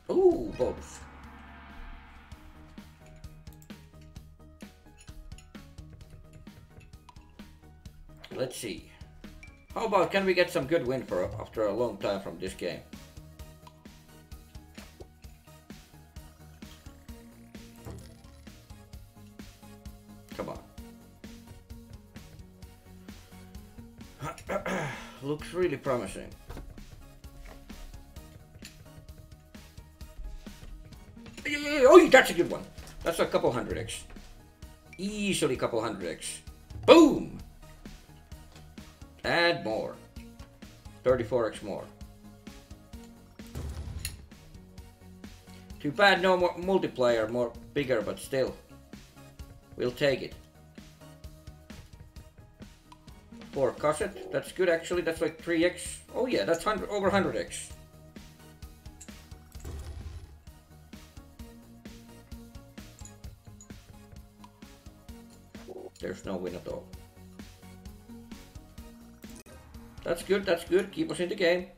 Ooh, bonus. Let's see. How about, can we get some good win for after a long time from this game? Come on. Looks really promising. Oh, that's a good one. That's a couple 100x. Easily couple 100x. Boom! And more. 34x more. Too bad no more multiplayer, more bigger, but still. We'll take it. 4 cassette, that's good actually, that's like 3x. Oh yeah, that's over 100x. There's no win at all. That's good, keep us in the game.